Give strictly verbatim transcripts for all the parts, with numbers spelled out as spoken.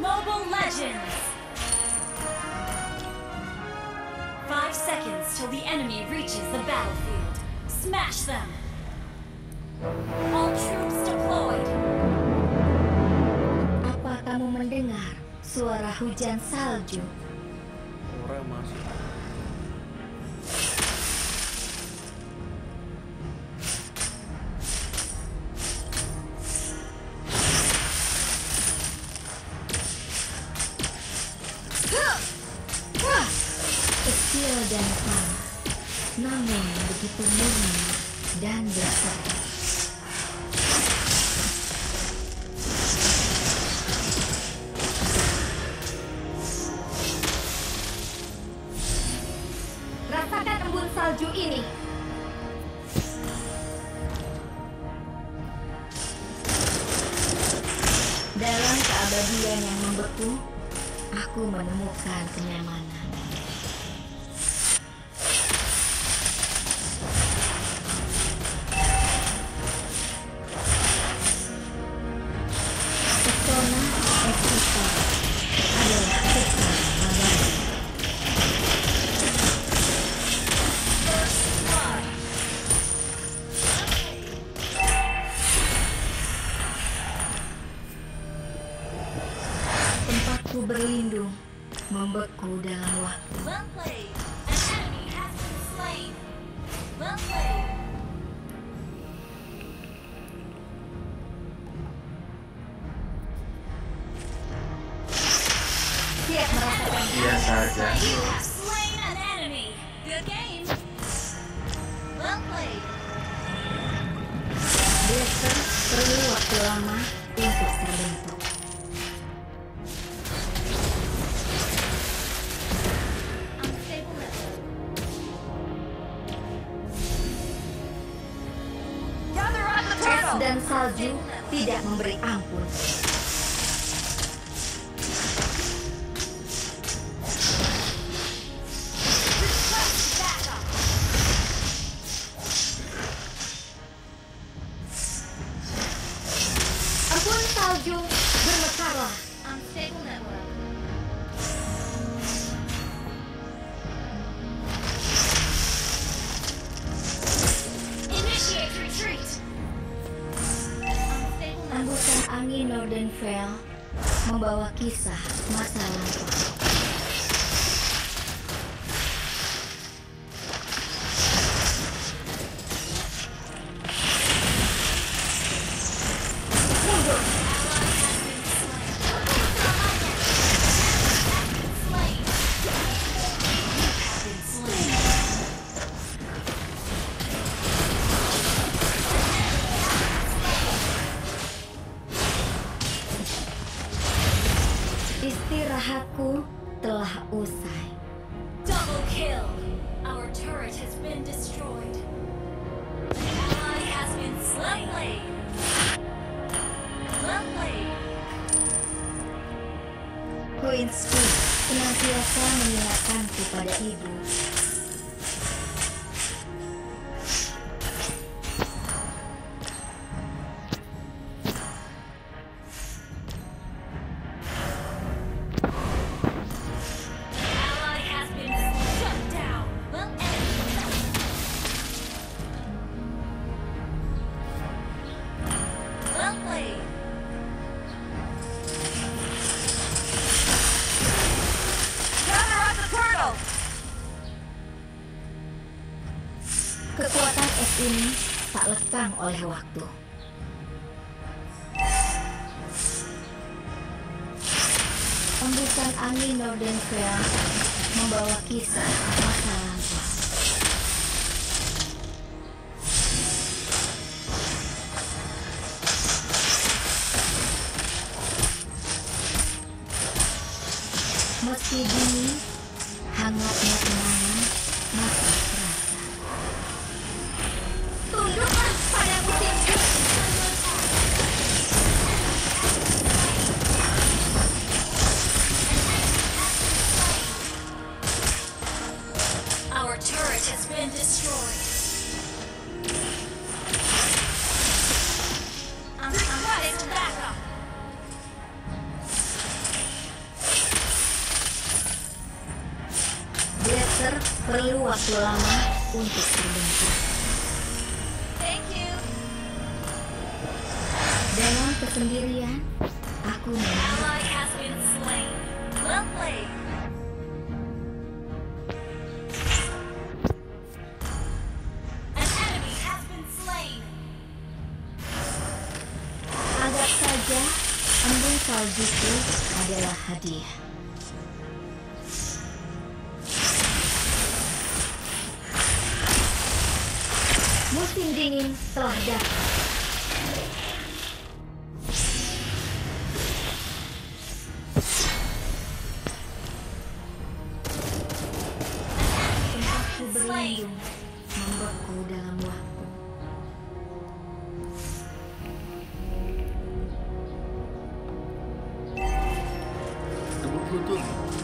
Mobile Legends! Five seconds till the enemy reaches the battlefield. Smash them! All troops deployed! Apa kamu mendengar suara hujan salju? Orang masuk. Kecil dan panas, namun begitu murni dan berseri. Rasakan embun salju ini. Dalam keabadian yang membeku, aku menemukan kenyamanan. Pesona Eksista adalah sesuatu abadi. Tempatku berlindung membeku dalam waktu. Well played! An enemy has been slain! Well played! Siap merasakan Iya saja. You have slain an enemy! Good game! Well played! Blaster perlu waktu lama untuk terbentuk. Unstable network. Es dan salju tidak memberi ampun. Embun salju bermekarlah. Unstable network. Initiate retreat! Unstable network. Embusan angin Northern Vale membawa kisah masa lampau. Mundur. Slain. Been slain. Istirahatku telah usai. Double kill! Our turret has been destroyed. An ally has been slain. Well played. Well played. Queen's Peak senantiasa mengingatkanku pada ibu. Ally has been shut down. Well ended. Well played. Gather up the turtle. Kekuatan es ini tak lekang oleh waktu. Embusan angin Northern Vale membawa kisah masa lampau. Meski dingin, hangatnya kenangan masih terasa. Tunduklah pada musimku. Our turret has been destroyed. Request backup. Blaster perlu waktu lama untuk terbentuk. Thank you. Dalam kesendirian, aku menang. Ally has been slain. Well played. An enemy has been slain. Anggap saja embun saljuku adalah hadiah. Musim dingin telah datang. Tempatku berlindung membeku dalam waktu. Tunggu dulu tuh.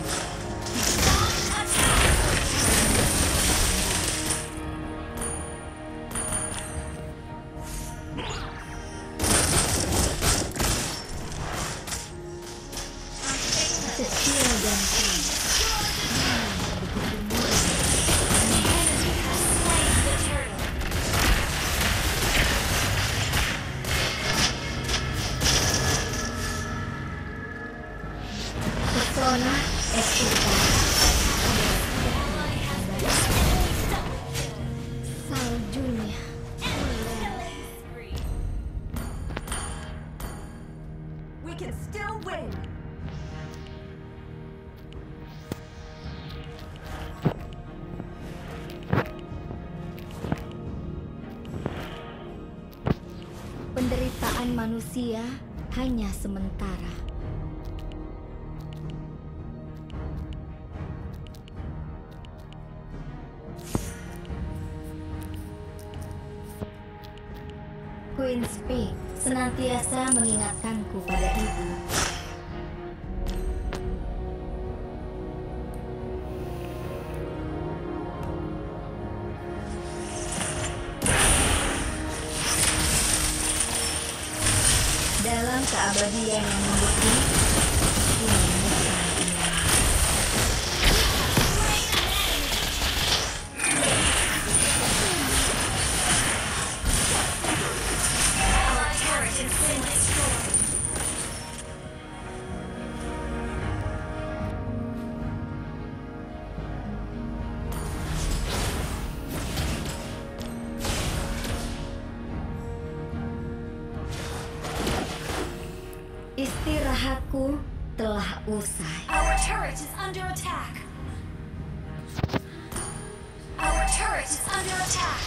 Kecil dan tinggi. Slain the turtle. Pesona Estupa Ally has been slain. saljunya. Killing spree. We can still win. Penderitaan manusia hanya sementara. Queen's Peak senantiasa mengingatkanku pada ibu. Dalam keabadian yang membeku, aku menemukan kenyamanan. Ally turret has been destroyed. Istirahatku telah usai. Our turret is under attack. Our turret is under attack.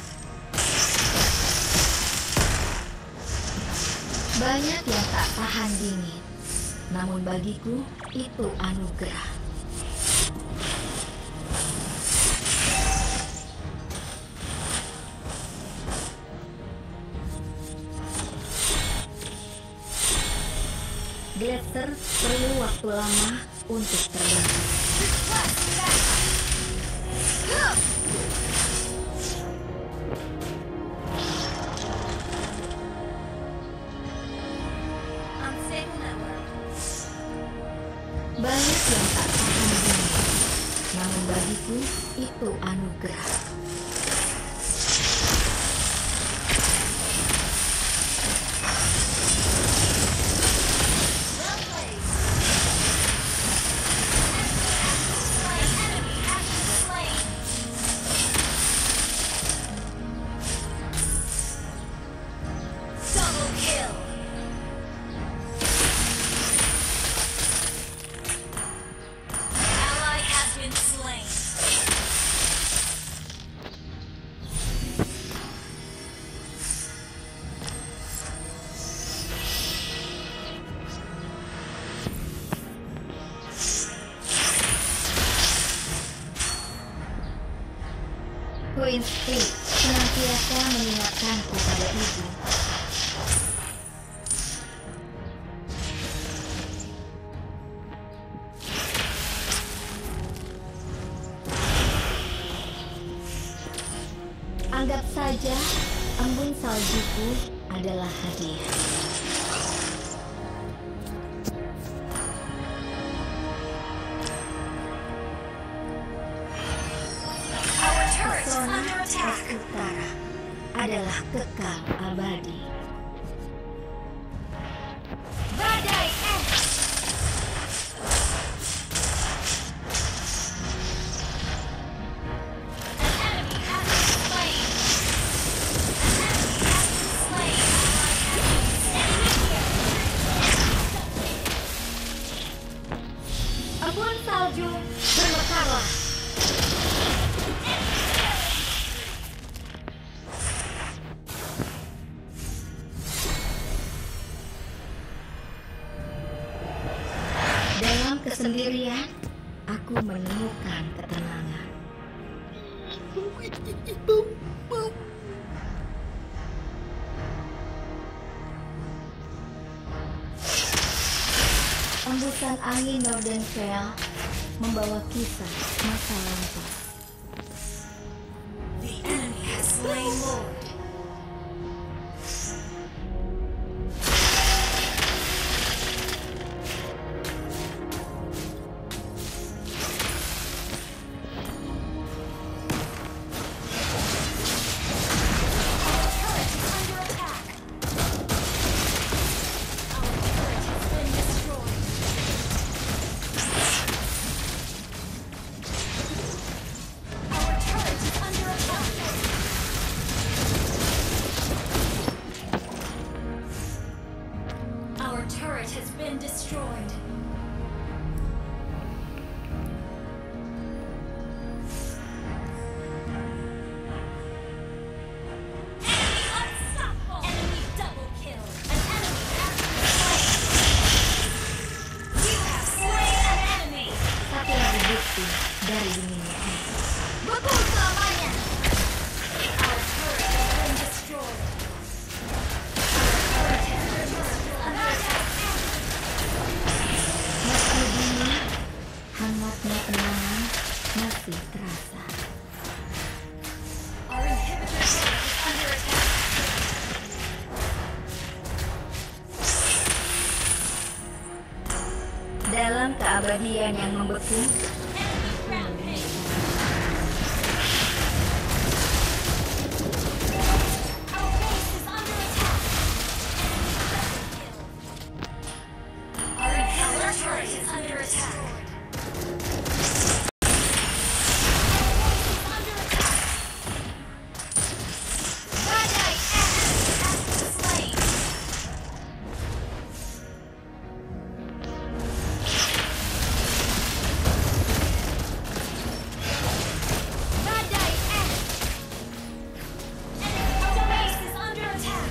Banyak yang tak tahan dingin, namun bagiku itu anugerah. Glacier perlu waktu lama untuk terbentuk. Request back. Unstable network. Banyak yang tak tahan dingin, namun bagiku itu anugerah. Well played. Slain enemy has been slain. Double kill. Ally has been slain. Queen's Peak senantiasa mengingatkanku pada ibu. Anggap saja embun saljuku adalah hadiah. telah kekal abadi. Badai es. Abuan salju, bermekarlah. Dalam kesendirian, aku menemukan ketenangan. Embusan angin Nordenfell membawa kisah masa lampau. The enemy has slain Lord. Our turret has been destroyed. Enemy unstoppable. Enemy double kill. An enemy has been slain. You have slain an enemy. Satu lagi bukti dari dunia. Betul selamanya. Our turret has been destroyed. Our turret has been destroyed. Meski dingin, hangatnya kenangan masih terasa. Our inhibitor turret is under attack. Dalam keabadian yang membeku, Enemy rampage. Our base is under attack. Enemy double kill. Our inhibitor turret is under attack. Our base is under attack. Badai S has been slain. Badai S. Enemy base is under attack.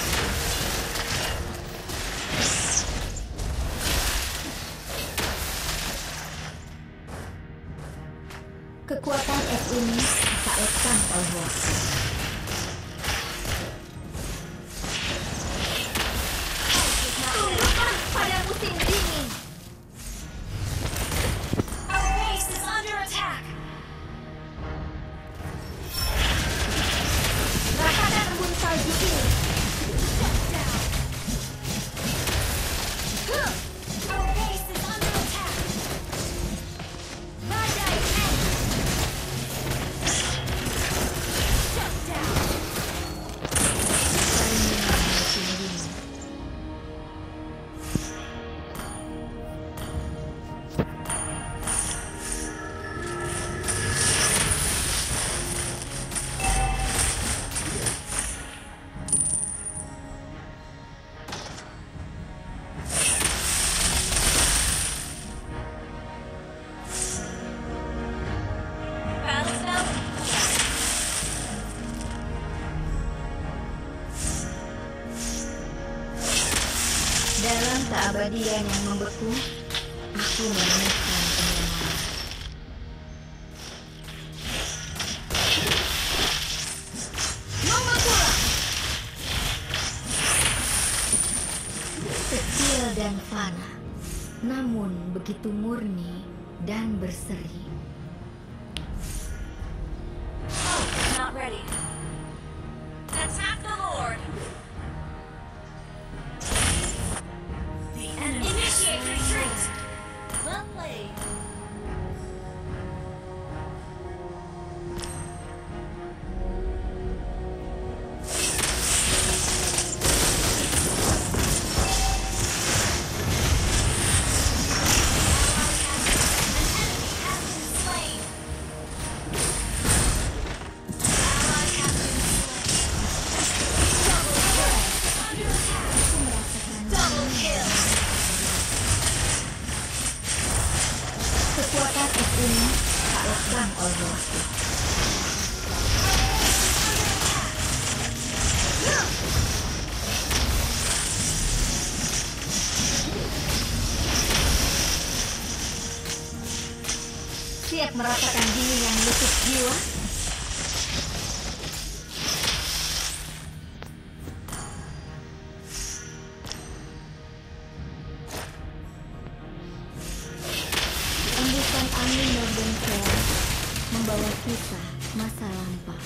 kekuatan es ini tak lekang oleh waktu. Tunduklah pada musim dingin. Our base is under attack. Rasakan embun salju ini. Shut down. Our base is under attack. Badai S. Shut down. Perlindungan musim dingin. Battle spell. Dalam keabadian yang membeku, aku menemukan kenyamanan. Membekulah! Kecil dan fana, namun begitu murni dan berseri. Not ready. Attack the Lord. The enemy initiate retreat. Well played. Kekuatan es ini tak lekang oleh waktu. Siap merasakan dingin yang menusuk jiwa? Embusan angin Northern Fair membawa kisah masa lampau.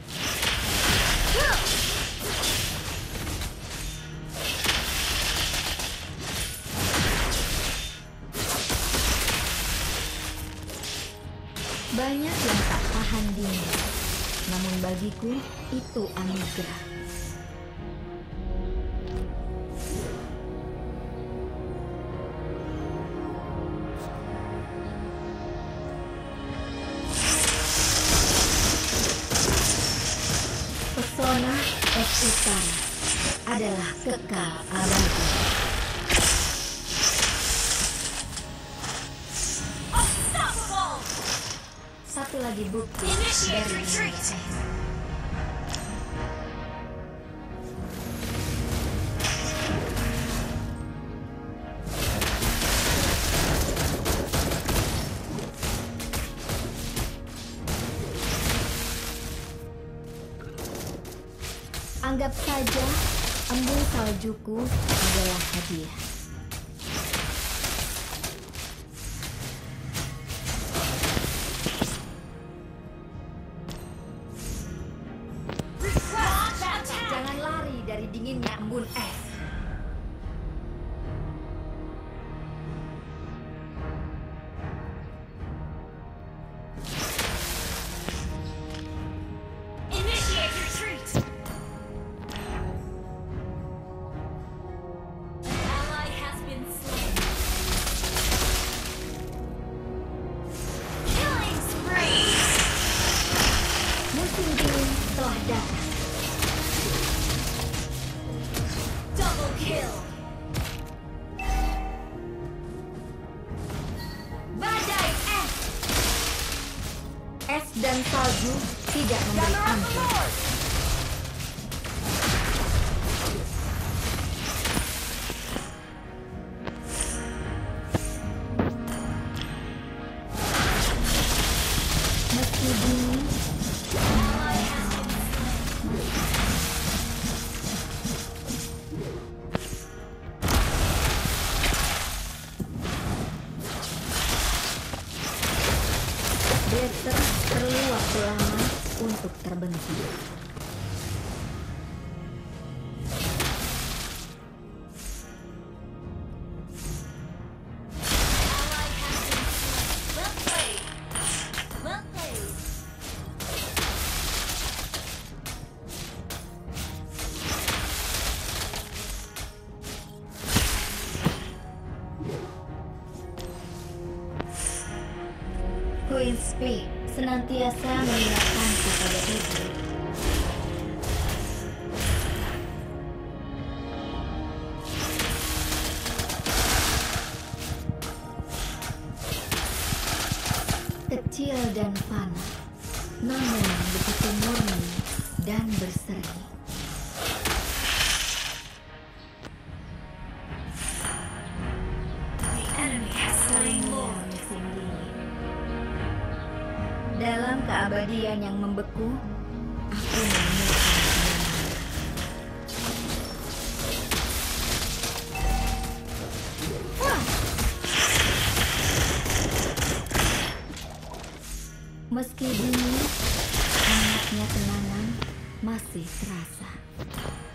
Banyak yang tak tahan dingin, namun bagiku itu anugerah. Pesona es utara adalah kekal abadi. Unstoppable! Satu lagi bukti Initiate dari retreat! Anggap saja embun saljuku adalah hadiah. Launch attack! Jangan lari dari dinginnya embun es. Initiate retreat! An ally has been slain. Killing spree! Musim dingin telah datang. Double kill! Badai es! Es dan salju tidak memberi ampun. Meski dingin, Ally has been slain. Desert perlu waktu lama untuk terbentuk. Ally has been slain. Well played. Well played. Queen Speed senantiasa mengingatkanku pada itu. Kecil dan fana, namun begitu murni dan berseri. The enemy has slain Lord. Musim dingin. Dalam keabadian yang membeku, aku menemukan kebenaran. Wah! Meski dingin, hangatnya kenangan masih terasa.